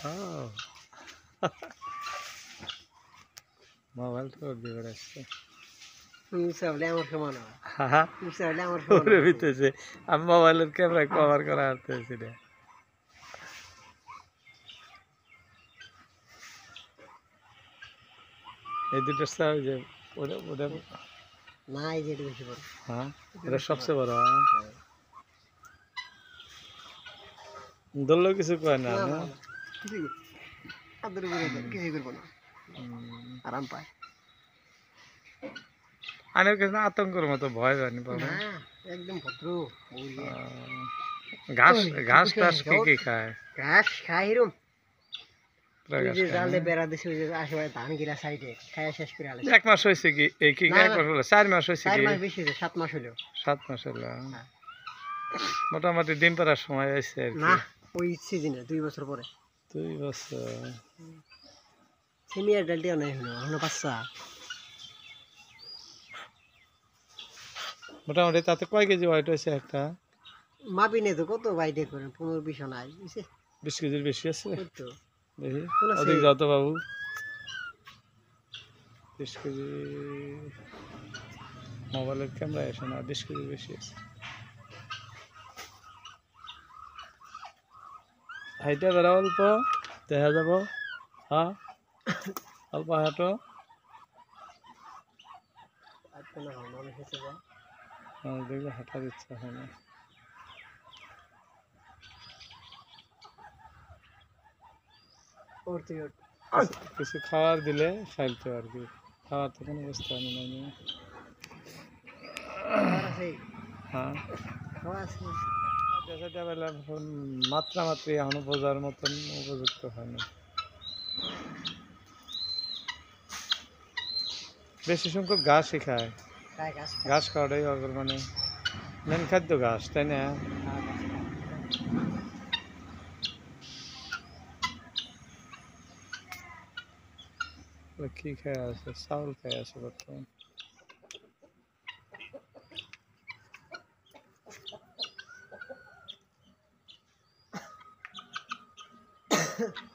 Oh. Mobile তো দিয়ে রাখছে আমি মোবাইলের ক্যামেরা কভার করা আসতেছি রে এই দুটো যে ওটা ওটা না এই যে এটা বেশি বড় হ্যাঁ এটা সবচেয়ে বড় দললো কিছু কয় না না কিছু আদর করে কিছু করব না আরাম পায় আনের কাছে আতঙ্কের মতো ভয় জানি পাবো না একদম ভদ্র ঘাস ঘাস টাস কি খায় ঘাস খায় এরকম যে জালে বেড়া দিছে ওই যে আশেপাশে ধান গিলা সাইডে খায় শেষ করে আলে এক মাস হইছে কি এই কি এক মাস হলো 4 মাস হইছে কি 4 মাস বেশি হইছে 7 মাস হলো 7 মাস হলো মোটামুটি ডিম পাড়ার সময় আইছে আর কি না ওই সিজনে 2 বছর পরে 2 বছর সিনিয়র ডালটিও নাই হলো হলো বাচ্চা মোটামুটি তাতে কয় কেজি ওয়েট হইছে একটা মাপি নে তো কত বাইরে করেন 15-20 নাই বুঝছে 20 কেজির বেশি আছে তো দেখি ওদিক যাও তো বাবু 20 কেজি মোবাইলের ক্যামেরা এসে না 20 কেজি বেশি আছে হাইটা বেড়া অল্প দেখা যাব হ্যাঁ অল্প হাঁটো দেখলে হাঁটার ইচ্ছা হয় না কিছু খাবার দিলে খাইতো আর কি খাওয়ার তো কোনো অবস্থা আমি নাই হ্যাঁ মাত্রা মাত্রি এখনো বোঝার মতন উপযুক্ত হয়নি বেশি সংখ্যক ঘাসই খায় ঘাস খাওয়াটাই মানে মেন খাদ্য ঘাস তাই না কি খেয়ে আছে চাউল খেয়ে আছে বর্তমান